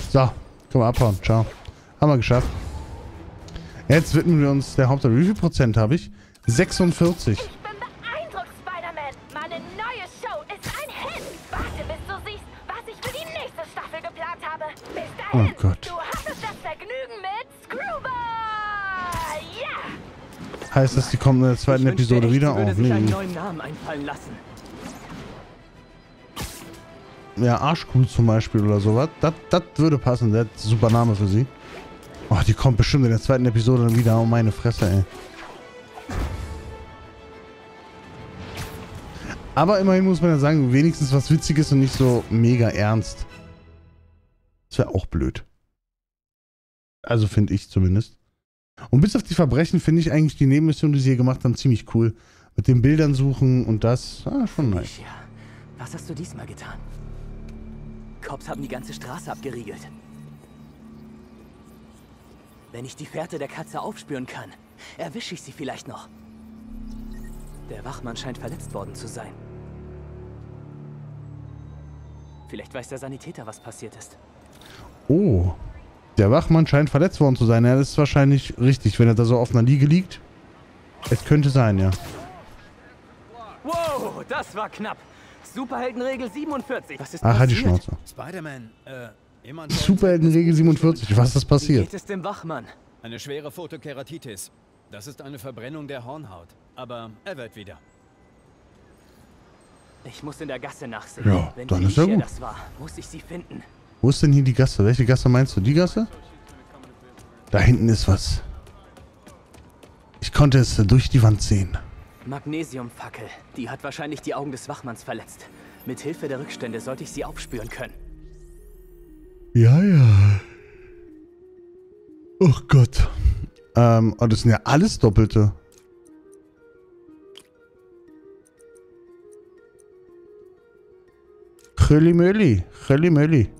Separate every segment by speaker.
Speaker 1: So, können wir abhauen. Ciao. Haben wir geschafft. Jetzt widmen wir uns der Hauptsache. Wie viel Prozent habe ich? 46.
Speaker 2: Ich bin beeindruckt, Spider-Man. Meine neue Show ist ein Hit. Warte, bis du siehst, was ich für die nächste Staffel geplant habe. Bis dahin,
Speaker 1: Oh Gott.
Speaker 2: du hattest das Vergnügen mit Screwball. Ja!
Speaker 1: Heißt das, die kommen in der zweiten Episode wieder auf?
Speaker 3: Sich einen neuen Namen einfallen lassen.
Speaker 1: Ja, Arschkuh zum Beispiel oder sowas. Das würde passen. Das ist ein super Name für sie. Oh, die kommt bestimmt in der zweiten Episode dann wieder. Oh, meine Fresse, ey. Aber immerhin muss man ja sagen, wenigstens was Witziges und nicht so mega ernst. Das wäre auch blöd. Also finde ich zumindest. Und bis auf die Verbrechen finde ich eigentlich die Nebenmission, die sie hier gemacht haben, ziemlich cool. Mit den Bildern suchen und das. Schon nice.
Speaker 3: Ja. Was hast du diesmal getan? Cops haben die ganze Straße abgeriegelt. Wenn ich die Fährte der Katze aufspüren kann, erwische ich sie vielleicht noch. Der Wachmann scheint verletzt worden zu sein. Vielleicht weiß der Sanitäter, was passiert ist.
Speaker 1: Oh. Der Wachmann scheint verletzt worden zu sein. Ja, das ist wahrscheinlich richtig, wenn er da so auf einer Liege liegt. Es könnte sein, ja.
Speaker 3: Wow, das war knapp. Superheldenregel 47. Was ist
Speaker 1: Ach, halt die
Speaker 3: passiert?
Speaker 1: Schnauze.
Speaker 4: Spider-Man, jemand...
Speaker 1: Superheldenregel 47. Was ist
Speaker 3: Wie
Speaker 1: passiert?
Speaker 3: geht es dem Wachmann?
Speaker 4: Eine schwere Photokeratitis. Das ist eine Verbrennung der Hornhaut. Aber er wird wieder.
Speaker 3: Ich muss in der Gasse nachsehen.
Speaker 1: Ja,
Speaker 3: Wenn
Speaker 1: dann ist ja
Speaker 3: Felicia
Speaker 1: gut.
Speaker 3: das war, muss ich sie finden.
Speaker 1: Wo ist denn hier die Gasse? Welche Gasse meinst du? Die Gasse? Da hinten ist was. Ich konnte es durch die Wand sehen.
Speaker 3: Magnesiumfackel. Die hat wahrscheinlich die Augen des Wachmanns verletzt. Mit Hilfe der Rückstände sollte ich sie aufspüren können.
Speaker 1: Ja, ja. Oh Gott. Oh, das sind ja alles Doppelte. Chöli-Möli. Chöli-Möli.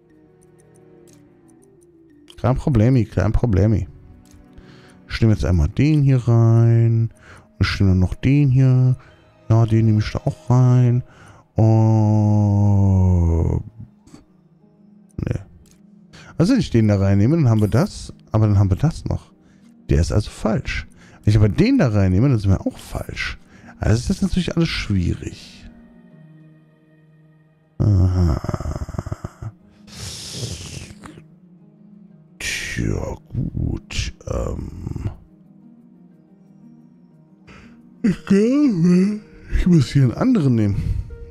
Speaker 1: Kein Problemi, kein Problemi. Ich nehme jetzt einmal den hier rein. Und ich nehme noch den hier. Ja, den nehme ich da auch rein. Oh. Ne. Also wenn ich den da reinnehme, dann haben wir das. Aber dann haben wir das noch. Der ist also falsch. Wenn ich aber den da reinnehme, dann sind wir auch falsch. Also ist das natürlich alles schwierig. Aha. Tja, gut. Ich glaube, ich muss hier einen anderen nehmen.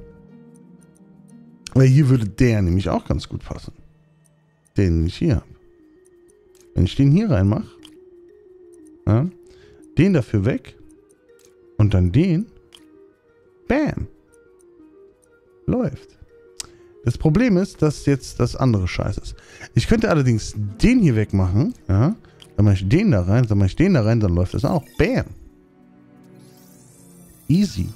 Speaker 1: Weil hier würde der nämlich auch ganz gut passen. Den ich hier habe. Wenn ich den hier reinmache, ja, den dafür weg und dann den, bam, läuft. Das Problem ist, dass jetzt das andere scheiße ist. Ich könnte allerdings den hier wegmachen, ja, dann mache ich den da rein, dann mache ich den da rein, dann läuft das auch. Bam. Easy.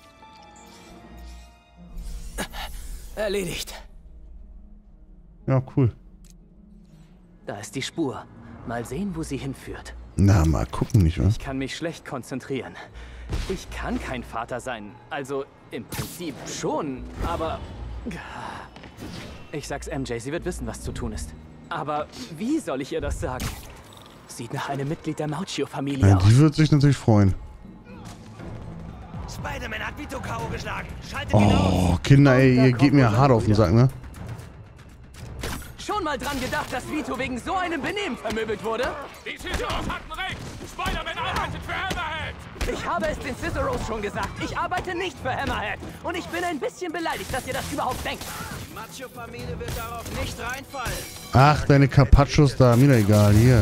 Speaker 3: Erledigt.
Speaker 1: Ja, cool.
Speaker 3: Da ist die Spur. Mal sehen, wo sie hinführt.
Speaker 1: Na, mal gucken, nicht wahr?
Speaker 3: Ich kann mich schlecht konzentrieren. Ich kann kein Vater sein. Also im Prinzip schon, aber... Ich sag's MJ, sie wird wissen, was zu tun ist. Aber wie soll ich ihr das sagen? Sieht nach einem Mitglied der Mauccio-Familie
Speaker 1: Ja,
Speaker 3: aus.
Speaker 1: die wird sich natürlich freuen.
Speaker 5: Spider-Man hat Vito K.O. geschlagen. Schaltet ihn aus.
Speaker 1: Oh, Kinder, ey, ihr geht mir hart auf den Sack, ne?
Speaker 3: Schon mal dran gedacht, dass Vito wegen so einem Benehmen vermöbelt wurde?
Speaker 6: Die Ciceros hatten recht! Spider-Man arbeitet für Hammerhead!
Speaker 3: Ich habe es den Ciceros schon gesagt. Ich arbeite nicht für Hammerhead. Und ich bin ein bisschen beleidigt, dass ihr das überhaupt denkt.
Speaker 5: Die Macho-Familie wird darauf nicht reinfallen.
Speaker 1: Ach, deine Carpaccios da, mir doch egal, hier.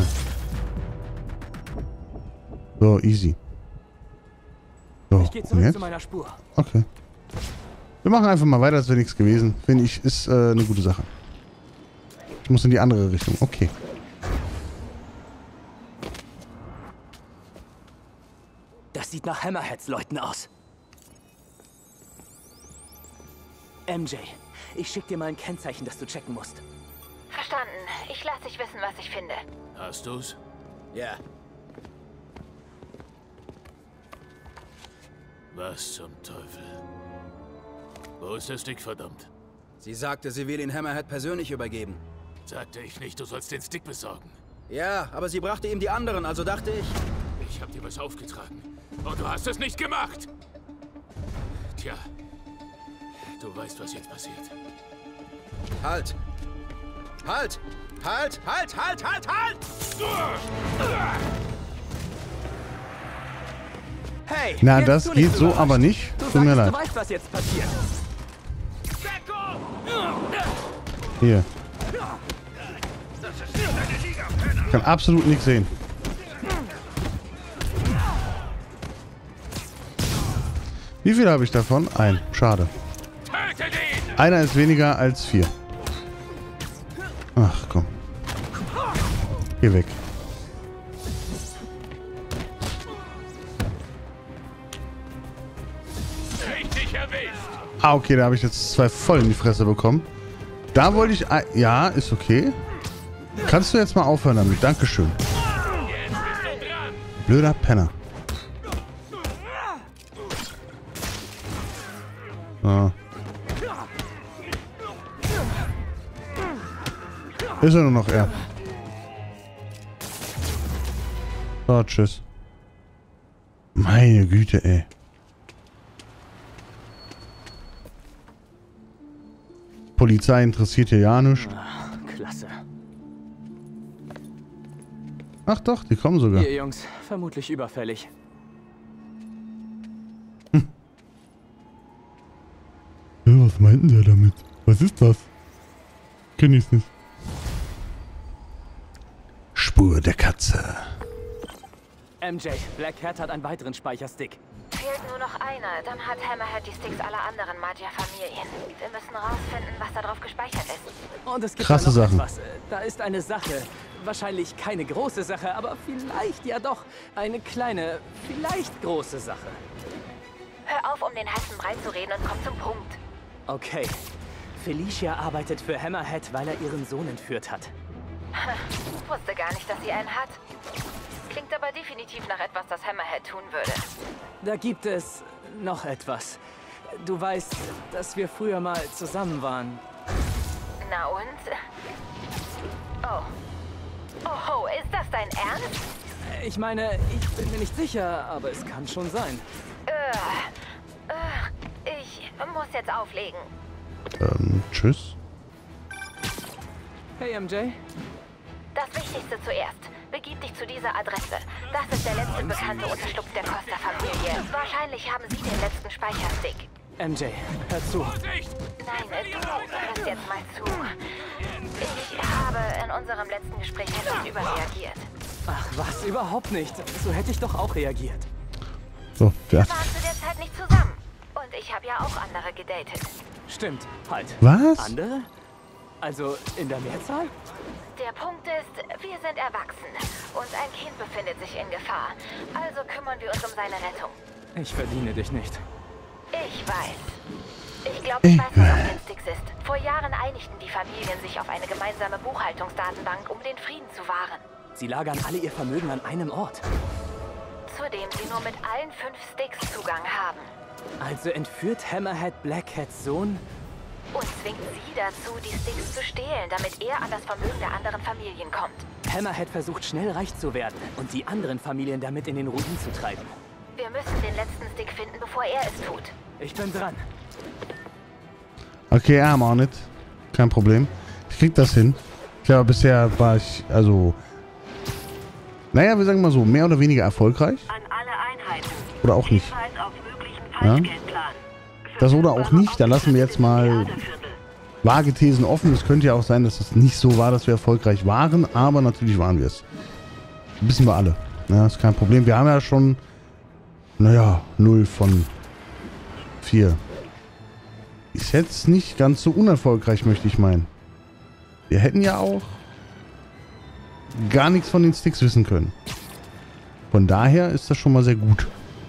Speaker 1: So, easy. So,
Speaker 3: Ich gehe
Speaker 1: und
Speaker 3: zurück
Speaker 1: jetzt?
Speaker 3: zu meiner Spur.
Speaker 1: Okay. Wir machen einfach mal weiter, als wäre nichts gewesen. Finde ich, ist eine gute Sache. Ich muss in die andere Richtung. Okay.
Speaker 3: Das sieht nach Hammerheads Leuten aus. MJ, ich schick dir mal ein Kennzeichen, das du checken musst.
Speaker 2: Verstanden. Ich lasse dich wissen, was ich finde.
Speaker 6: Hast du's?
Speaker 5: Ja.
Speaker 6: Was zum Teufel? Wo ist der Stick, verdammt?
Speaker 5: Sie sagte, sie will ihn Hammerhead persönlich übergeben.
Speaker 6: Sagte ich nicht, du sollst den Stick besorgen.
Speaker 5: Ja, aber sie brachte ihm die anderen, also dachte ich...
Speaker 6: Ich hab dir was aufgetragen. Und du hast es nicht gemacht. Tja, du weißt, was jetzt passiert.
Speaker 5: Halt! Halt! Halt! Halt! Halt! Halt! Halt!
Speaker 3: Hey!
Speaker 1: Na,
Speaker 3: jetzt
Speaker 1: das
Speaker 3: tu
Speaker 1: geht
Speaker 3: nichts
Speaker 1: so
Speaker 3: überrascht.
Speaker 1: aber nicht.
Speaker 3: Du
Speaker 1: Tut mir
Speaker 3: sagst,
Speaker 1: leid.
Speaker 3: du weißt, was jetzt passiert.
Speaker 1: Hier. Ich kann absolut nichts sehen. Wie viel habe ich davon? Ein. Schade.
Speaker 6: Töte den!
Speaker 1: Einer ist weniger als 4. Ach, komm. Geh weg.
Speaker 6: Richtig erwischt!
Speaker 1: Ah, okay, da habe ich jetzt 2 voll in die Fresse bekommen. Da wollte ich... Ja, ist okay. Kannst du jetzt mal aufhören damit? Dankeschön.
Speaker 6: Jetzt bist du dran!
Speaker 1: Blöder Penner. So. Ist ja nur noch er. So, tschüss. Meine Güte, ey. Polizei interessiert hier ja nichts.
Speaker 3: Klasse.
Speaker 1: Ach doch, die kommen sogar.
Speaker 3: Ihr Jungs, vermutlich überfällig.
Speaker 1: Ja, was meinten der damit? Was ist das? Kenn ich's nicht. Spur der Katze.
Speaker 3: MJ, Black Cat hat einen weiteren Speicherstick.
Speaker 2: Fehlt nur noch einer, dann hat Hammerhead die Sticks aller anderen Maggia-Familien. Wir müssen rausfinden, was da drauf gespeichert ist.
Speaker 3: Und es gibt
Speaker 1: Krasse
Speaker 3: da noch
Speaker 1: Sachen.
Speaker 3: etwas. Da ist eine Sache. Wahrscheinlich keine große Sache, aber vielleicht ja doch. Eine kleine, vielleicht große Sache.
Speaker 2: Hör auf, um den heißen Brei zu reden und komm zum Punkt.
Speaker 3: Okay. Felicia arbeitet für Hammerhead, weil er ihren Sohn entführt hat.
Speaker 2: Wusste gar nicht, dass sie einen hat. Klingt aber definitiv nach etwas, das Hammerhead tun würde.
Speaker 3: Da gibt es noch etwas. Du weißt, dass wir früher mal zusammen waren.
Speaker 2: Na und? Oh. Oh, ist das dein Ernst?
Speaker 3: Ich meine, ich bin mir nicht sicher, aber es kann schon sein.
Speaker 2: Ich muss jetzt auflegen.
Speaker 1: Tschüss.
Speaker 3: Hey MJ.
Speaker 2: Das Wichtigste zuerst. Begib dich zu dieser Adresse. Das ist der letzte bekannte Unterschlupf der Costa-Familie. Wahrscheinlich haben sie den letzten Speicherstick.
Speaker 3: MJ, hör zu.
Speaker 6: Vorsicht!
Speaker 2: Nein, du hörst jetzt mal zu. Ich habe in unserem letzten Gespräch etwas überreagiert.
Speaker 3: Ach was, überhaupt nicht. So hätte ich doch auch reagiert.
Speaker 1: So, ja.
Speaker 2: Wir waren zu der Zeit nicht zusammen. Und ich habe ja auch andere gedatet.
Speaker 3: Stimmt, halt.
Speaker 1: Was?
Speaker 3: Andere? Also in der Mehrzahl?
Speaker 2: Der Punkt ist, wir sind erwachsen. Und ein Kind befindet sich in Gefahr. Also kümmern wir uns um seine Rettung.
Speaker 3: Ich verdiene dich nicht.
Speaker 2: Ich weiß. Ich glaube, ich weiß, was auf den Sticks ist. Vor Jahren einigten die Familien sich auf eine gemeinsame Buchhaltungsdatenbank, um den Frieden zu wahren.
Speaker 3: Sie lagern alle ihr Vermögen an einem Ort.
Speaker 2: Zudem sie nur mit allen 5 Sticks Zugang haben.
Speaker 3: Also entführt Hammerhead Black Cats Sohn?
Speaker 2: Und zwingt sie dazu, die Sticks zu stehlen, damit er an das Vermögen der anderen Familien kommt.
Speaker 3: Hammerhead versucht schnell reich zu werden und die anderen Familien damit in den Ruin zu treiben.
Speaker 2: Wir müssen den letzten Stick finden, bevor er es tut.
Speaker 3: Ich bin dran.
Speaker 1: Okay, I'm on it. Kein Problem. Ich krieg das hin. Ich glaube, bisher war ich, also... Naja, wir sagen mal so, mehr oder weniger erfolgreich.
Speaker 7: An alle Einheiten.
Speaker 1: Oder auch nicht.
Speaker 7: Hinweis auf möglichen Falschgeldplan.
Speaker 1: Das oder auch nicht, da lassen wir jetzt mal vage Thesen offen. Es könnte ja auch sein, dass es nicht so war, dass wir erfolgreich waren, aber natürlich waren wir es. Wissen wir alle. Ja, ist kein Problem. Wir haben ja schon, naja, 0 von 4. Ist jetzt nicht ganz so unerfolgreich, möchte ich meinen. Wir hätten ja auch gar nichts von den Sticks wissen können. Von daher ist das schon mal sehr gut.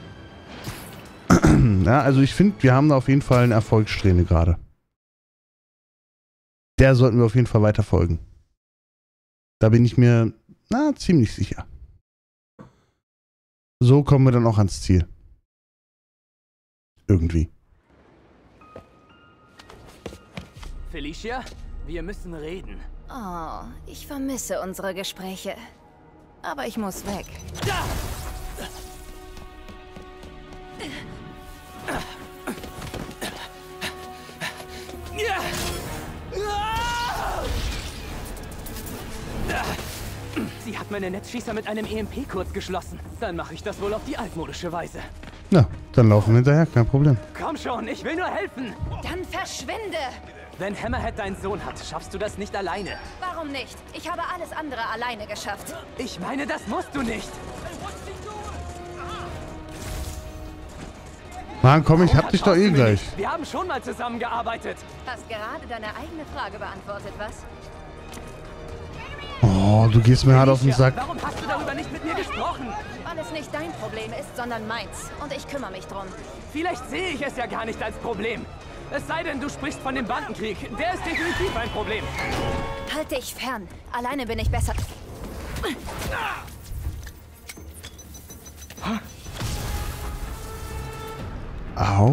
Speaker 1: Ja, also ich finde, wir haben da auf jeden Fall eine Erfolgssträhne gerade. Der sollten wir auf jeden Fall weiter folgen. Da bin ich mir, ziemlich sicher. So kommen wir dann auch ans Ziel. Irgendwie.
Speaker 3: Felicia, wir müssen reden.
Speaker 2: Oh, ich vermisse unsere Gespräche. Aber ich muss weg.
Speaker 3: Sie hat meine Netzschießer mit einem EMP kurz geschlossen. Dann mache ich das wohl auf die altmodische Weise.
Speaker 1: Ja, dann laufen wir hinterher, kein Problem.
Speaker 3: Komm schon, ich will nur helfen.
Speaker 2: Dann verschwinde!
Speaker 3: Wenn Hammerhead deinen Sohn hat, schaffst du das nicht alleine.
Speaker 2: Warum nicht? Ich habe alles andere alleine geschafft.
Speaker 3: Ich meine, das musst du nicht.
Speaker 1: Mann, komm, ich hab dich doch eh gleich.
Speaker 3: Wir haben schon mal zusammengearbeitet.
Speaker 2: Hast gerade deine eigene Frage beantwortet, was?
Speaker 1: Oh, du gehst mir hart auf den Sack.
Speaker 3: Warum hast du darüber nicht mit mir gesprochen?
Speaker 2: Weil es nicht dein Problem ist, sondern meins. Und ich kümmere mich drum.
Speaker 3: Vielleicht sehe ich es ja gar nicht als Problem. Es sei denn, du sprichst von dem Bandenkrieg. Der ist definitiv ein Problem.
Speaker 2: Halt dich fern. Alleine bin ich besser.
Speaker 1: Au.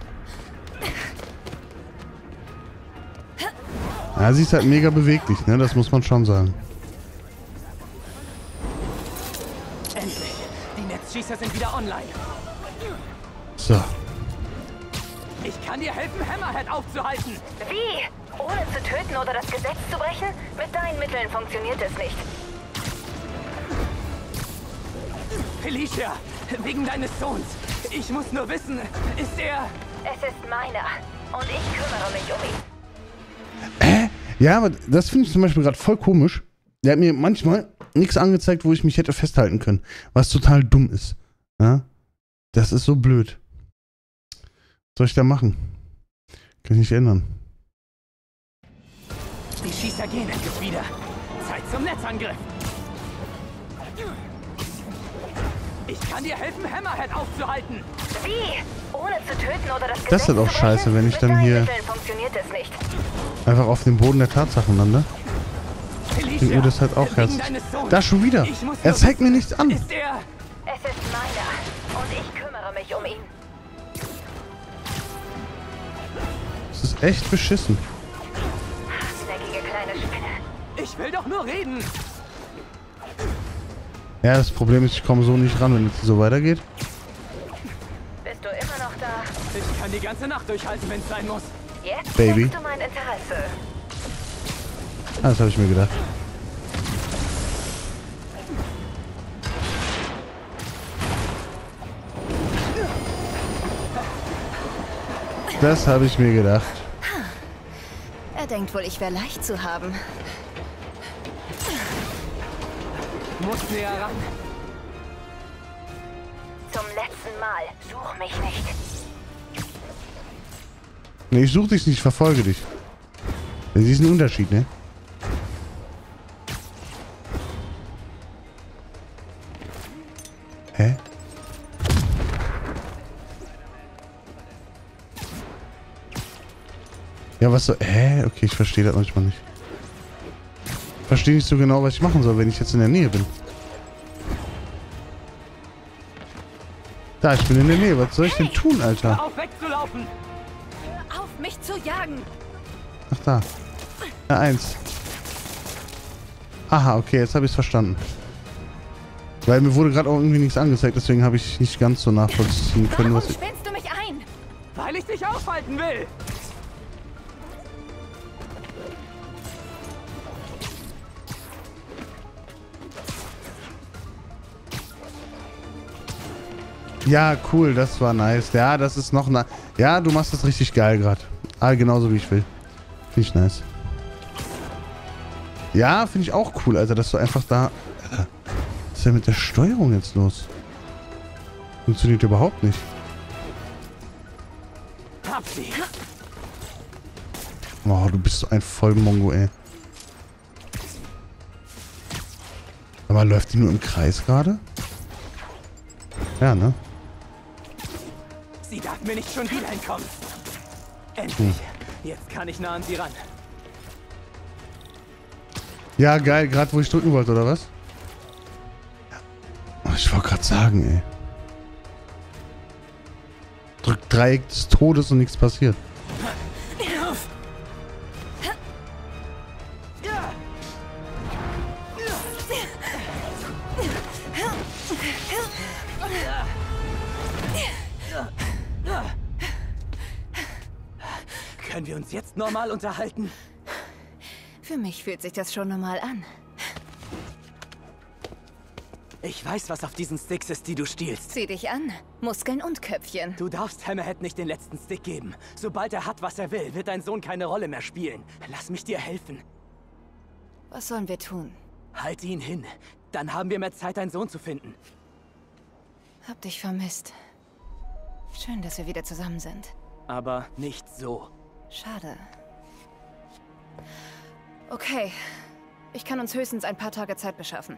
Speaker 1: Ja, sie ist halt mega beweglich, ne? Das muss man schon sagen.
Speaker 3: Endlich. Die Netzschießer sind wieder online.
Speaker 1: So.
Speaker 3: Ich kann dir helfen, Hammerhead aufzuhalten.
Speaker 2: Wie? Ohne zu töten oder das Gesetz zu brechen? Mit deinen Mitteln funktioniert es nicht.
Speaker 3: Felicia, wegen deines Sohns. Ich muss nur wissen, ist er...
Speaker 2: Es ist meiner. Und ich kümmere mich um ihn.
Speaker 1: Ja, aber das finde ich zum Beispiel gerade voll komisch. Der hat mir manchmal nichts angezeigt, wo ich mich hätte festhalten können. Was total dumm ist. Ja? Das ist so blöd. Was soll ich da machen? Kann ich nicht ändern.
Speaker 3: Die Schießer gehen endlich wieder. Zeit zum Netzangriff. Ich kann dir helfen, Hammerhead aufzuhalten.
Speaker 2: Wie? Ohne zu töten oder das Gesetz
Speaker 1: Das ist halt auch
Speaker 2: zu brechen?
Speaker 1: scheiße, wenn ich
Speaker 2: Mit
Speaker 1: dann
Speaker 2: deinen
Speaker 1: hier
Speaker 2: Mitteln funktioniert es nicht.
Speaker 1: einfach auf dem Boden der Tatsachen lande.
Speaker 3: Felicia,
Speaker 1: Mir das halt auch
Speaker 3: wegen
Speaker 1: herz.
Speaker 3: deines Sohns.
Speaker 1: Da schon wieder.
Speaker 3: Ich muss
Speaker 1: Er
Speaker 3: nur
Speaker 1: zeigt mir
Speaker 3: wissen,
Speaker 1: nichts an.
Speaker 3: Ist er...
Speaker 2: Es ist meiner. Und ich kümmere mich um ihn.
Speaker 1: Das ist echt beschissen.
Speaker 2: Snackige kleine Spinne.
Speaker 3: Ich will doch nur reden.
Speaker 1: Ja, das Problem ist, ich komme so nicht ran, wenn es so weitergeht.
Speaker 2: Bist du immer noch da?
Speaker 3: Ich kann die ganze Nacht durchhalten, wenn es sein muss.
Speaker 2: Jetzt
Speaker 1: Baby.
Speaker 2: zeigst du mein Interesse.
Speaker 1: Ah, das habe ich mir gedacht. Das habe ich mir gedacht.
Speaker 2: Er denkt wohl, ich wäre leicht zu haben.
Speaker 3: Muss näher ran.
Speaker 2: Zum letzten Mal. Such mich nicht.
Speaker 1: Nee, ich suche dich nicht, ich verfolge dich. Das ist ein Unterschied, ne? Hä? Ja, was so... Hä? Okay, ich verstehe das manchmal nicht. Ich verstehe nicht so genau, was ich machen soll, wenn ich jetzt in der Nähe bin. Da, ich bin in der Nähe. Was soll ich denn tun, Alter?
Speaker 3: Hör auf, wegzulaufen.
Speaker 2: Hör auf, mich zu jagen.
Speaker 1: Ach, da. Ja, 1. Aha, okay, jetzt habe ich es verstanden. Weil mir wurde gerade auch irgendwie nichts angezeigt, deswegen habe ich nicht ganz so nachvollziehen können,
Speaker 2: Warum
Speaker 1: was ich...
Speaker 2: spinnst du mich ein?
Speaker 3: Weil ich dich aufhalten will.
Speaker 1: Ja, cool, das war nice. Ja, das ist noch... Ja, du machst das richtig geil gerade. Ah, genauso wie ich will. Finde ich nice. Ja, finde ich auch cool, Alter, dass du einfach da... Alter, was ist denn mit der Steuerung jetzt los? Funktioniert überhaupt nicht.
Speaker 3: Hab sie.
Speaker 1: Oh, du bist so ein Vollmongo, ey. Aber läuft die nur im Kreis gerade? Ja, ne?
Speaker 3: Sie darf mir nicht schon wieder entkommen. Endlich. Jetzt kann ich nah an sie ran.
Speaker 1: Ja, geil, gerade wo ich drücken wollte, oder was? Oh, ich wollte gerade sagen, ey. Drück Dreieck des Todes und nichts passiert.
Speaker 3: Können wir uns jetzt normal unterhalten?
Speaker 8: Für mich fühlt sich das schon normal an.
Speaker 3: Ich weiß, was auf diesen Sticks ist, die du stiehlst.
Speaker 8: Sieh dich an. Muskeln und Köpfchen.
Speaker 3: Du darfst Hammerhead nicht den letzten Stick geben. Sobald er hat, was er will, wird dein Sohn keine Rolle mehr spielen. Lass mich dir helfen.
Speaker 8: Was sollen wir tun?
Speaker 3: Halte ihn hin. Dann haben wir mehr Zeit, deinen Sohn zu finden.
Speaker 8: Hab dich vermisst. Schön, dass wir wieder zusammen sind.
Speaker 3: Aber nicht so.
Speaker 8: Schade. Okay. Ich kann uns höchstens ein paar Tage Zeit beschaffen.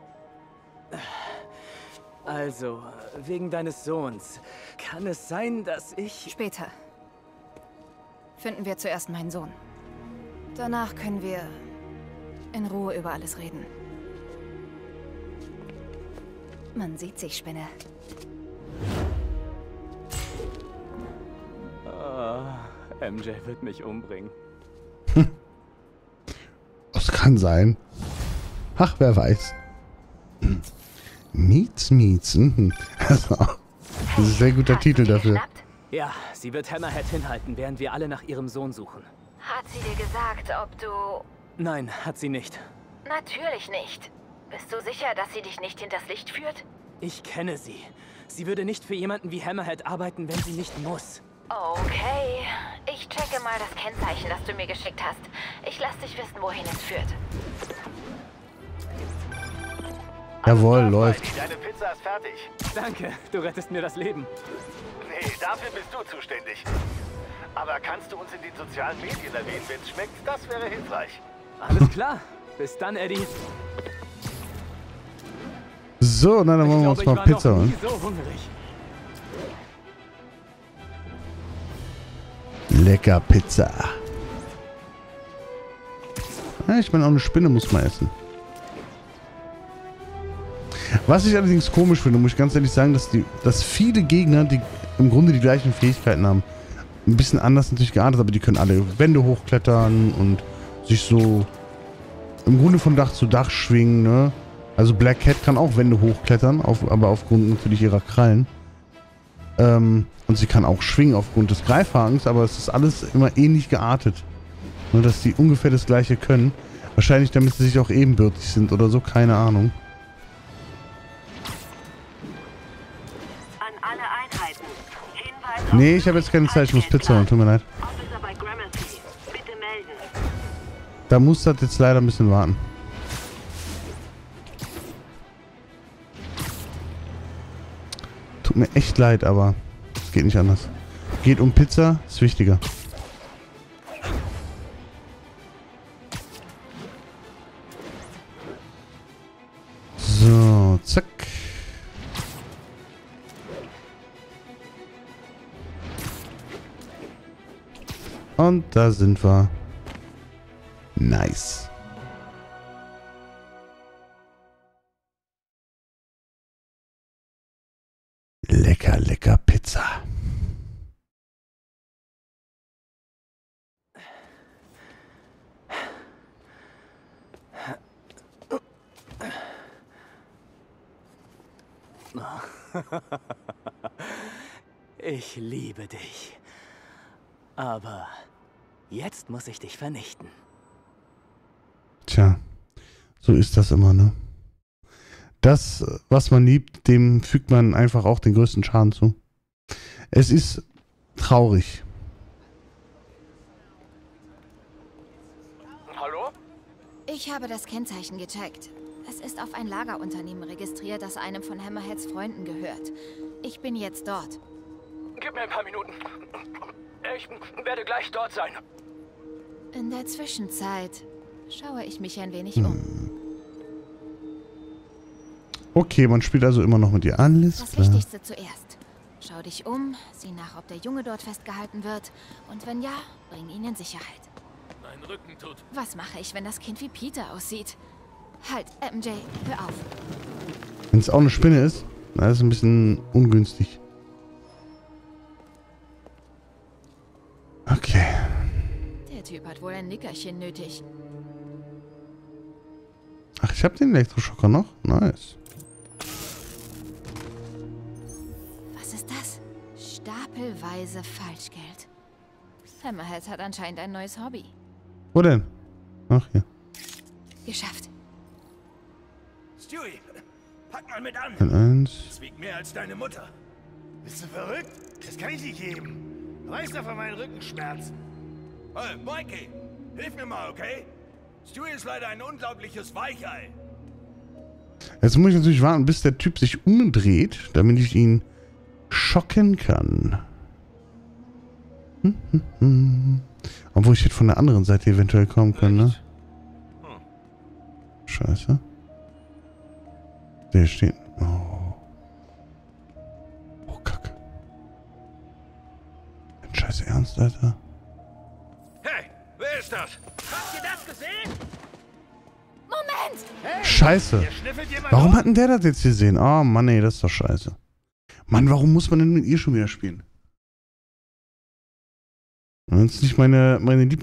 Speaker 3: Also, wegen deines Sohns. Kann es sein, dass ich...
Speaker 8: Später. Finden wir zuerst meinen Sohn. Danach können wir in Ruhe über alles reden. Man sieht sich, Spinne.
Speaker 3: MJ wird mich umbringen.
Speaker 1: Das kann sein. Ach, wer weiß. Meets. Also, das ist ein sehr guter Titel dafür.
Speaker 3: Ja, sie wird Hammerhead hinhalten, während wir alle nach ihrem Sohn suchen.
Speaker 2: Hat sie dir gesagt, ob du...
Speaker 3: Nein, hat sie nicht.
Speaker 2: Natürlich nicht. Bist du sicher, dass sie dich nicht hinters Licht führt?
Speaker 3: Ich kenne sie. Sie würde nicht für jemanden wie Hammerhead arbeiten, wenn sie nicht muss.
Speaker 2: Okay. Ich checke mal das Kennzeichen, das du mir geschickt hast. Ich lass dich wissen, wohin es führt.
Speaker 1: Jawohl, läuft.
Speaker 9: Deine Pizza ist fertig.
Speaker 3: Danke, du rettest mir das Leben.
Speaker 9: Nee, dafür bist du zuständig. Aber kannst du uns in den sozialen Medien erwähnen, wenn es schmeckt? Das wäre hilfreich.
Speaker 3: Alles klar. Bis dann, Eddie.
Speaker 1: So, na, dann wollen wir uns mal Pizza holen.
Speaker 3: So hungrig.
Speaker 1: Lecker Pizza. Ja, ich meine, auch eine Spinne muss man essen. Was ich allerdings komisch finde, muss ich ganz ehrlich sagen, dass viele Gegner, die im Grunde die gleichen Fähigkeiten haben, ein bisschen anders natürlich geartet, aber die können alle Wände hochklettern und sich so im Grunde von Dach zu Dach schwingen, ne? Also Black Cat kann auch Wände hochklettern, aber aufgrund natürlich ihrer Krallen. Und sie kann auch schwingen aufgrund des Greifhagens, aber es ist alles immer ähnlich geartet. Nur, dass die ungefähr das gleiche können. Wahrscheinlich, damit sie sich auch ebenbürtig sind oder so, keine Ahnung.
Speaker 7: An alle Einheiten. Hinweis auf
Speaker 1: Nee, ich habe jetzt keine Zeit, ich muss Pizza holen, tut mir leid.
Speaker 7: Officer bei Gramercy. Bitte melden.
Speaker 1: Da muss das jetzt leider ein bisschen warten. Tut mir echt leid, aber es geht nicht anders. Geht um Pizza, ist wichtiger. So, zack. Und da sind wir. Nice. Lecker, lecker Pizza.
Speaker 3: Ich liebe dich. Aber jetzt muss ich dich vernichten.
Speaker 1: Tja, so ist das immer, ne? Das, was man liebt, dem fügt man einfach auch den größten Schaden zu. Es ist traurig.
Speaker 9: Hallo?
Speaker 8: Ich habe das Kennzeichen gecheckt. Es ist auf ein Lagerunternehmen registriert, das einem von Hammerheads Freunden gehört. Ich bin jetzt dort.
Speaker 6: Gib mir ein paar Minuten. Ich werde gleich dort sein.
Speaker 8: In der Zwischenzeit schaue ich mich ein wenig um.
Speaker 1: Okay, man spielt also immer noch mit ihr. Alles
Speaker 8: Das
Speaker 1: klar.
Speaker 8: Wichtigste zuerst. Schau dich um, sieh nach, ob der Junge dort festgehalten wird. Und wenn ja, bring ihn in Sicherheit.
Speaker 6: Mein Rücken tut.
Speaker 8: Was mache ich, wenn das Kind wie Peter aussieht? Halt, MJ, hör auf.
Speaker 1: Wenn es auch eine Spinne ist, dann ist es ein bisschen ungünstig. Okay.
Speaker 8: Der Typ hat wohl ein Nickerchen nötig.
Speaker 1: Ach, ich habe den Elektroschocker noch. Nice.
Speaker 8: Weise Falschgeld. Hammerhead hat anscheinend ein neues Hobby.
Speaker 1: Wo denn? Ach, hier.
Speaker 8: Geschafft.
Speaker 9: Stewie, pack mal mit an.
Speaker 1: Ein 1.
Speaker 9: Das wiegt mehr als deine Mutter. Bist du verrückt? Das kann ich nicht geben. Du weißt doch von meinen Rückenschmerzen. Hey, Mikey, hilf mir mal, okay? Stewie ist leider ein unglaubliches Weichei.
Speaker 1: Jetzt muss ich natürlich warten, bis der Typ sich umdreht, damit ich ihn schocken kann. Obwohl ich hätte von der anderen Seite eventuell kommen können, ne? Scheiße. Der steht... Oh. Oh, Kacke. Ein Scheiß Ernst, Alter.
Speaker 9: Hey, wer ist das?
Speaker 2: Habt ihr das gesehen?
Speaker 8: Moment!
Speaker 2: Hey,
Speaker 1: Scheiße.
Speaker 9: Ihr schnüffelt jemand
Speaker 1: Warum
Speaker 9: rum?
Speaker 1: hat denn der das jetzt gesehen? Oh Mann, ey, das ist doch scheiße. Mann, warum muss man denn mit ihr schon wieder spielen? Das ist nicht meine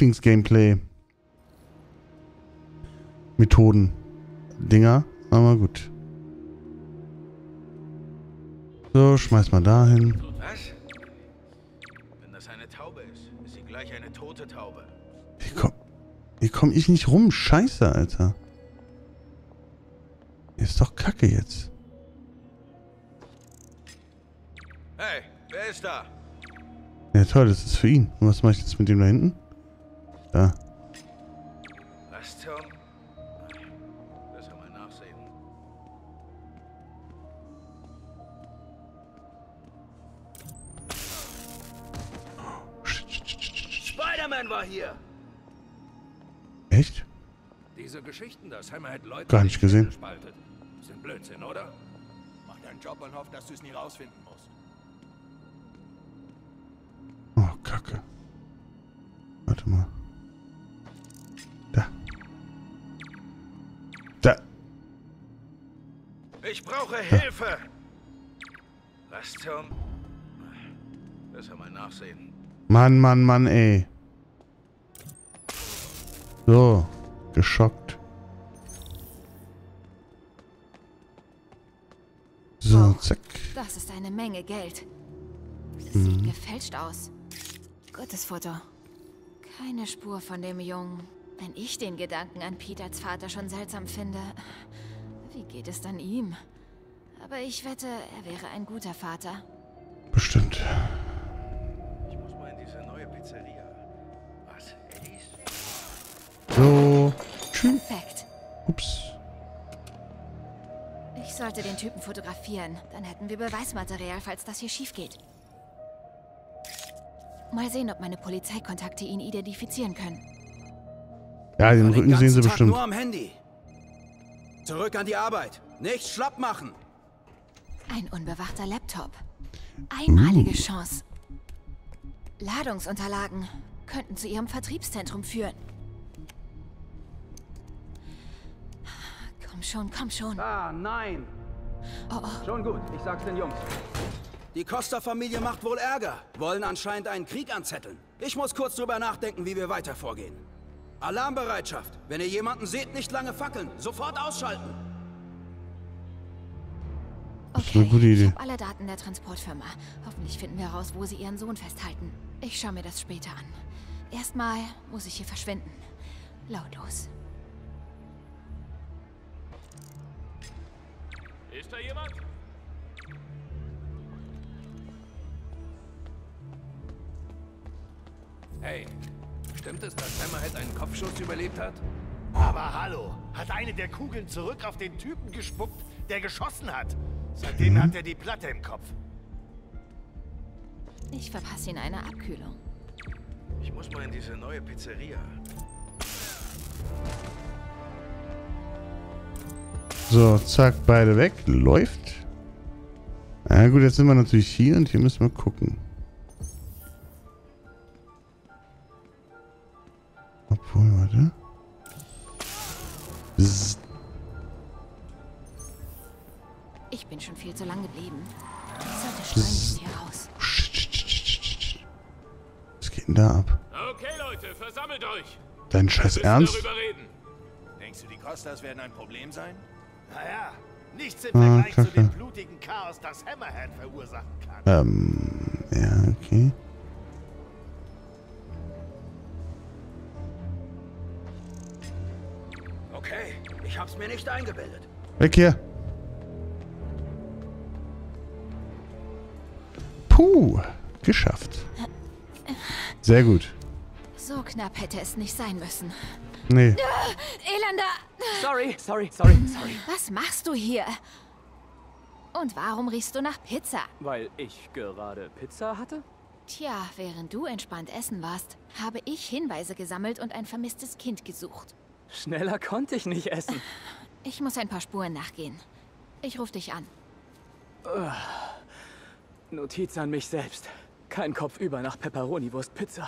Speaker 1: Lieblings-Gameplay-Methoden. Dinger, aber gut. So, schmeiß mal dahin.
Speaker 9: Was? Wenn das eine Taube ist, ist sie gleich eine tote Taube.
Speaker 1: Hier komm ich nicht rum. Scheiße, Alter. Ist doch kacke jetzt.
Speaker 9: Hey, wer ist da?
Speaker 1: Ja toll, das ist für ihn. Und was mache ich jetzt mit dem da hinten? Da.
Speaker 9: Was zum... Besser mal nachsehen. Spider-Man war hier!
Speaker 1: Echt?
Speaker 6: Diese Geschichten, dass Hammerhead Leute
Speaker 1: Gar nicht gesehen.
Speaker 6: spaltet, sind Blödsinn, oder? Mach deinen Job und hoff, dass du es nie rausfinden musst.
Speaker 1: Oh, Kacke. Warte mal. Da. Da.
Speaker 9: Ich brauche Hilfe! Was zum... Besser mal nachsehen.
Speaker 1: Mann, ey. So. Geschockt. So, zack.
Speaker 8: Das ist eine Menge Geld. Sieht gefälscht aus. Gutes Foto. Keine Spur von dem Jungen. Wenn ich den Gedanken an Pete als Vater schon seltsam finde, wie geht es dann ihm? Aber ich wette, er wäre ein guter Vater.
Speaker 1: Bestimmt.
Speaker 9: Ich muss mal in diese neue Pizzeria. Was? Eddie's?
Speaker 1: So. Tschüss.
Speaker 8: Perfekt.
Speaker 1: Ups.
Speaker 8: Ich sollte den Typen fotografieren. Dann hätten wir Beweismaterial, falls das hier schief geht. Mal sehen, ob meine Polizeikontakte ihn identifizieren können.
Speaker 1: Ja, den Rücken sehen sie
Speaker 5: Tag
Speaker 1: bestimmt.
Speaker 5: nur am Handy. Zurück an die Arbeit. Nicht schlapp machen.
Speaker 8: Ein unbewachter Laptop. Einmalige Chance. Ladungsunterlagen könnten zu ihrem Vertriebszentrum führen. Komm schon.
Speaker 5: Ah, nein.
Speaker 8: Oh, oh.
Speaker 5: Schon gut, ich sag's den Jungs. Die Costa-Familie macht wohl Ärger. Wollen anscheinend einen Krieg anzetteln. Ich muss kurz drüber nachdenken, wie wir weiter vorgehen. Alarmbereitschaft. Wenn ihr jemanden seht, nicht lange fackeln. Sofort ausschalten.
Speaker 1: Das ist eine gute Idee.
Speaker 8: Ich habe alle Daten der Transportfirma. Hoffentlich finden wir heraus, wo sie ihren Sohn festhalten. Ich schaue mir das später an. Erstmal muss ich hier verschwinden. Lautlos.
Speaker 6: Ist da jemand? Hey, stimmt es, dass Hammerhead einen Kopfschuss überlebt hat?
Speaker 9: Aber hallo, hat eine der Kugeln zurück auf den Typen gespuckt, der geschossen hat. Seitdem hat er die Platte im Kopf.
Speaker 8: Ich verpasse ihn eine Abkühlung.
Speaker 9: Ich muss mal in diese neue Pizzeria.
Speaker 1: So, zack, beide weg. Läuft. Na gut, jetzt sind wir natürlich hier und hier müssen wir gucken. Obwohl, warte. Bzzz.
Speaker 8: Ich bin schon viel zu lang geblieben. Ich sollte schleunigst hier raus.
Speaker 1: Was geht denn da ab?
Speaker 6: Okay, Leute, versammelt euch.
Speaker 1: Dein Scheiß
Speaker 6: Wir müssen
Speaker 1: Ernst?
Speaker 6: darüber reden.
Speaker 9: Denkst du, die Costas werden ein Problem sein? Naja, nichts im
Speaker 1: Ah,
Speaker 9: Vergleich zu
Speaker 1: Kacke.
Speaker 9: dem blutigen Chaos, das Hammerhead verursachen kann.
Speaker 1: Ja, okay.
Speaker 5: Okay, ich hab's mir nicht eingebildet.
Speaker 1: Weg hier. Puh, geschafft. Sehr gut.
Speaker 8: So knapp hätte es nicht sein müssen.
Speaker 1: Nee.
Speaker 8: Elender!
Speaker 3: Sorry.
Speaker 8: Was machst du hier? Und warum riechst du nach Pizza?
Speaker 3: Weil ich gerade Pizza hatte?
Speaker 8: Tja, während du entspannt essen warst, habe ich Hinweise gesammelt und ein vermisstes Kind gesucht.
Speaker 3: Schneller konnte ich nicht essen.
Speaker 8: Ich muss ein paar Spuren nachgehen. Ich rufe dich an.
Speaker 3: Notiz an mich selbst. Kein Kopf über nach Pepperoni-Wurst-Pizza.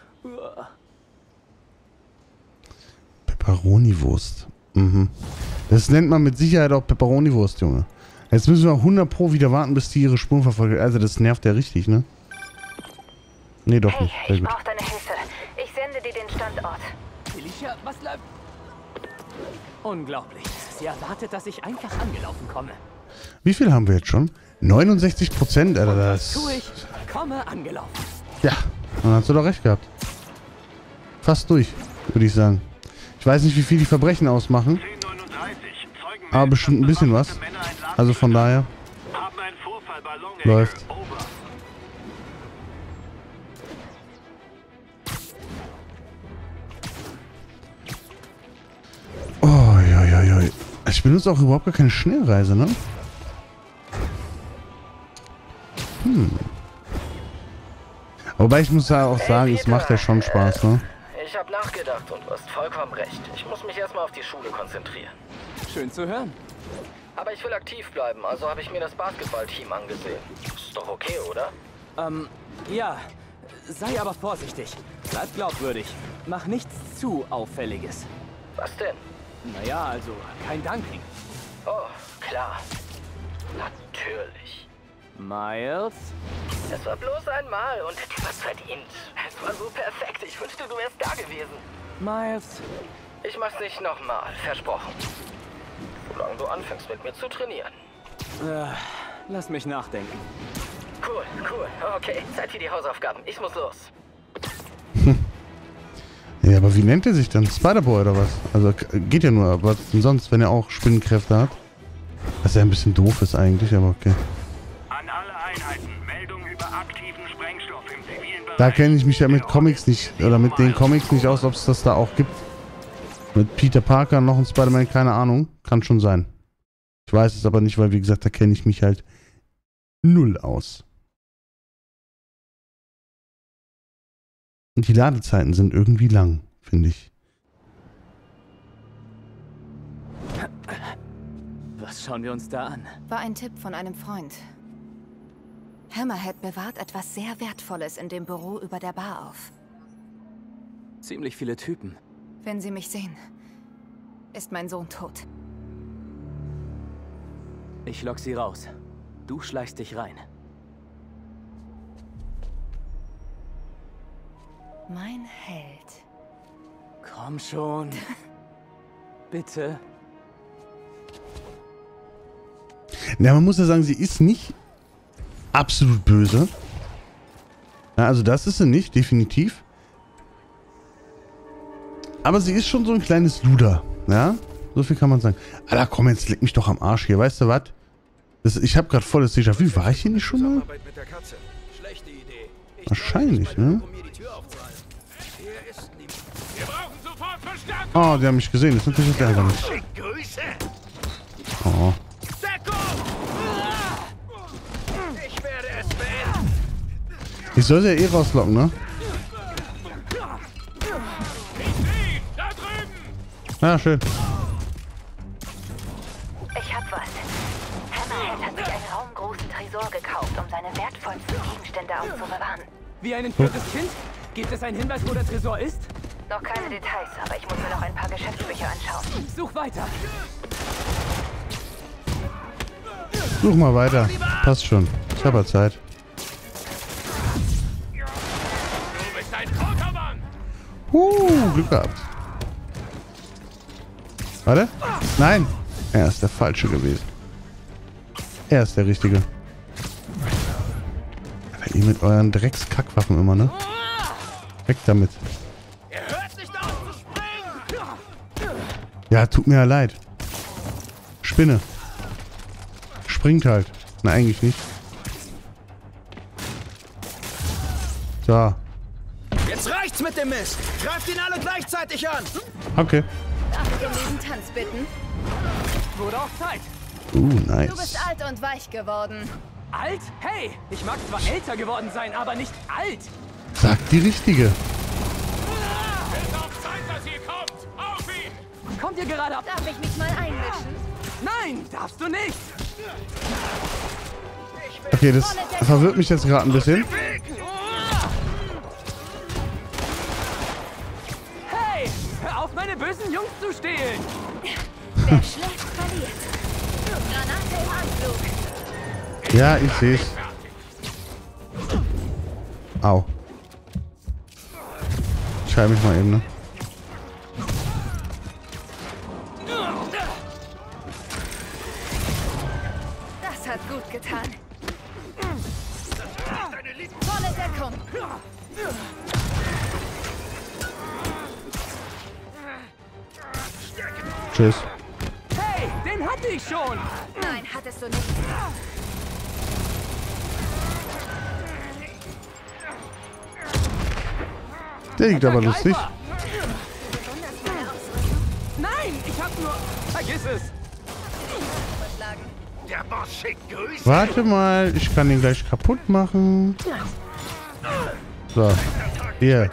Speaker 1: Pepperoni-Wurst. Mhm. Das nennt man mit Sicherheit auch Pepperoni-Wurst, Junge. Jetzt müssen wir auch 100 Pro wieder warten, bis die ihre Spuren verfolgen. Also das nervt ja richtig, ne? Nee, doch nicht. Sehr
Speaker 2: Ich
Speaker 1: gut.
Speaker 2: brauche deine Hilfe. Ich sende dir den Standort.
Speaker 3: Felicia, was läuft? Unglaublich. Sie erwartet, dass ich einfach angelaufen komme.
Speaker 1: Wie viel haben wir jetzt schon? 69%, Alter. Das...
Speaker 3: Tu ich, komme angelaufen.
Speaker 1: Ja, dann hast du doch recht gehabt. Fast durch, würde ich sagen. Ich weiß nicht, wie viel die Verbrechen ausmachen. Aber bestimmt ein bisschen was. Also von daher. Läuft. Oh, ja. Ich benutze auch überhaupt gar keine Schnellreise, ne? Wobei ich muss ja auch sagen, es macht ja schon Spaß, ne?
Speaker 10: Ich habe nachgedacht und du hast vollkommen recht. Ich muss mich erstmal auf die Schule konzentrieren.
Speaker 3: Schön zu hören.
Speaker 10: Aber ich will aktiv bleiben, also habe ich mir das Basketballteam angesehen. Ist doch okay, oder?
Speaker 3: Ja. Sei aber vorsichtig. Bleib glaubwürdig. Mach nichts zu Auffälliges.
Speaker 10: Was denn?
Speaker 3: Naja, also kein Dunking.
Speaker 10: Oh, klar. Natürlich.
Speaker 3: Miles?
Speaker 10: Es war bloß einmal und du hast verdient. Es war so perfekt. Ich wünschte, du wärst da gewesen.
Speaker 3: Miles?
Speaker 10: Ich mach's nicht nochmal. Versprochen. Solange du anfängst mit mir zu trainieren.
Speaker 3: Lass mich nachdenken.
Speaker 10: Cool. Okay, Zeit für die Hausaufgaben. Ich muss los.
Speaker 1: Ja, aber wie nennt er sich dann? Spider-Boy oder was? Also geht ja nur, aber was denn sonst, wenn er auch Spinnenkräfte hat? Was ja ein bisschen doof ist eigentlich, aber okay.
Speaker 9: An alle Einheiten, Meldung über aktiven Sprengstoff im zivilen Bereich.
Speaker 1: Da kenne ich mich ja mit Comics nicht, oder mit den Comics nicht aus, ob es das da auch gibt. Mit Peter Parker, noch ein Spider-Man, keine Ahnung. Kann schon sein. Ich weiß es aber nicht, weil wie gesagt, da kenne ich mich halt null aus. Und die Ladezeiten sind irgendwie lang, finde ich.
Speaker 3: Was schauen wir uns da an?
Speaker 8: War ein Tipp von einem Freund. Hammerhead bewahrt etwas sehr Wertvolles in dem Büro über der Bar auf.
Speaker 3: Ziemlich viele Typen.
Speaker 8: Wenn Sie mich sehen, ist mein Sohn tot.
Speaker 3: Ich lock sie raus. Du schleichst dich rein.
Speaker 8: Mein Held.
Speaker 3: Komm schon. Bitte.
Speaker 1: Na, man muss ja sagen, sie ist nicht absolut böse. Na, also das ist sie nicht, definitiv. Aber sie ist schon so ein kleines Luder. Ja, so viel kann man sagen. Alter, komm, jetzt leck mich doch am Arsch hier. Weißt du was? Ich habe gerade volles Déjà-vu. War ich hier nicht schon mal? Wahrscheinlich, ne? Oh, die haben mich gesehen. Das ist natürlich jetzt ärgerlich. Oh. Ich soll sie ja eh rauslocken, ne? Ja, schön.
Speaker 2: Ich hab was. Hammerhead hat sich einen raumgroßen Tresor gekauft, um seine wertvollsten Gegenstände aufzubewahren.
Speaker 3: Wie ein entführtes Kind? Gibt es einen Hinweis, wo der Tresor ist?
Speaker 2: Noch keine Details, aber ich muss mir noch ein paar Geschäftsbücher anschauen.
Speaker 3: Such weiter.
Speaker 1: Such mal weiter. Passt schon. Ich habe ja Zeit.
Speaker 6: Du bist ein toter Mann!
Speaker 1: Glück gehabt. Warte. Nein. Er ist der Falsche gewesen. Er ist der Richtige. Alter, Ihr mit euren Dreckskackwaffen immer, ne? Weg damit.
Speaker 9: Er hört nicht auf zu springen!
Speaker 1: Ja, tut mir ja leid. Spinne. Springt halt. Na, eigentlich nicht. So.
Speaker 5: Jetzt reicht's mit dem Mist. Greift ihn alle gleichzeitig an.
Speaker 1: Okay.
Speaker 8: Darf ich um diesen Tanz bitten?
Speaker 3: Wurde auch Zeit.
Speaker 1: Nice.
Speaker 8: Du bist alt und weich geworden.
Speaker 3: Alt? Hey, ich mag zwar älter geworden sein, aber nicht alt.
Speaker 1: Sagt die Richtige.
Speaker 6: Ist auf Zeit, dass ihr kommt! Auf ihn!
Speaker 3: Kommt ihr gerade ab?
Speaker 8: Darf ich mich mal einmischen?
Speaker 3: Nein, darfst du nicht.
Speaker 1: Okay, das verwirrt mich jetzt gerade ein bisschen.
Speaker 3: Hey, hör auf, meine bösen Jungs zu stehlen.
Speaker 8: Wer schläft, verliert. Granate im Anflug.
Speaker 1: Ja, ich seh's. Au. Ich schreibe mich mal eben, ne?
Speaker 8: Das hat gut getan. Volle Deckung.
Speaker 1: Tschüss.
Speaker 3: Hey, den hatte ich schon.
Speaker 8: Nein, hattest du nicht.
Speaker 1: Der liegt aber lustig.
Speaker 3: Nein, ich hab nur... Vergiss es.
Speaker 9: Der Boss schickt Grüße.
Speaker 1: Warte mal, ich kann ihn gleich kaputt machen. So. Hier.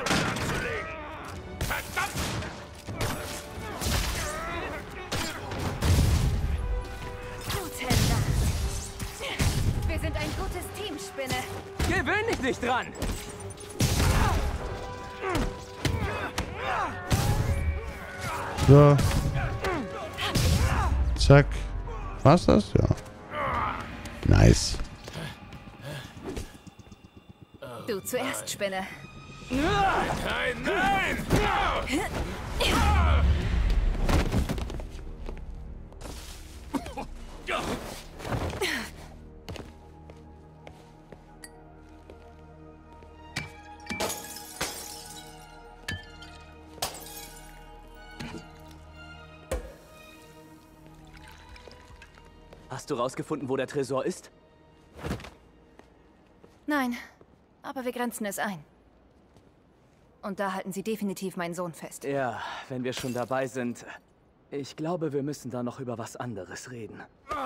Speaker 8: Guthändler. Wir sind ein gutes Team, Spinne.
Speaker 3: Gewöhn dich nicht dran.
Speaker 1: So. Zack. War's das? Ja. Nice.
Speaker 8: Du zuerst, Spinne.
Speaker 6: Nein, nein!
Speaker 3: Hast du rausgefunden, wo der Tresor ist?
Speaker 8: Nein, aber wir grenzen es ein. Und da halten sie definitiv meinen Sohn fest.
Speaker 3: Ja, wenn wir schon dabei sind. Ich glaube, wir müssen da noch über was anderes reden.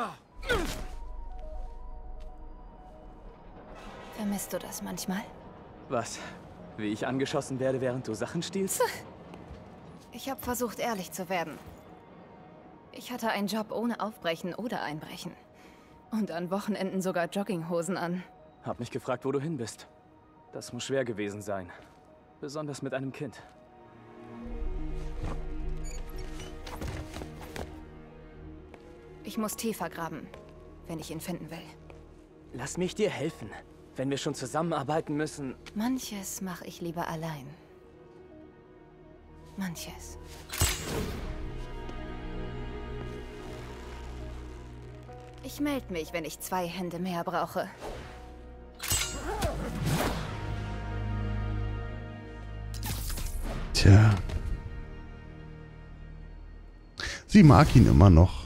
Speaker 8: Vermisst du das manchmal?
Speaker 3: Was? Wie ich angeschossen werde, während du Sachen stiehlst?
Speaker 8: Ich habe versucht, ehrlich zu werden. Ich hatte einen Job ohne Aufbrechen oder Einbrechen. Und an Wochenenden sogar Jogginghosen an.
Speaker 3: Hab mich gefragt, wo du hin bist. Das muss schwer gewesen sein. Besonders mit einem Kind.
Speaker 8: Ich muss tiefer graben, wenn ich ihn finden will.
Speaker 3: Lass mich dir helfen. Wenn wir schon zusammenarbeiten müssen...
Speaker 8: Manches mache ich lieber allein. Manches. Ich melde mich, wenn ich 2 Hände mehr brauche.
Speaker 1: Tja. Sie mag ihn immer noch.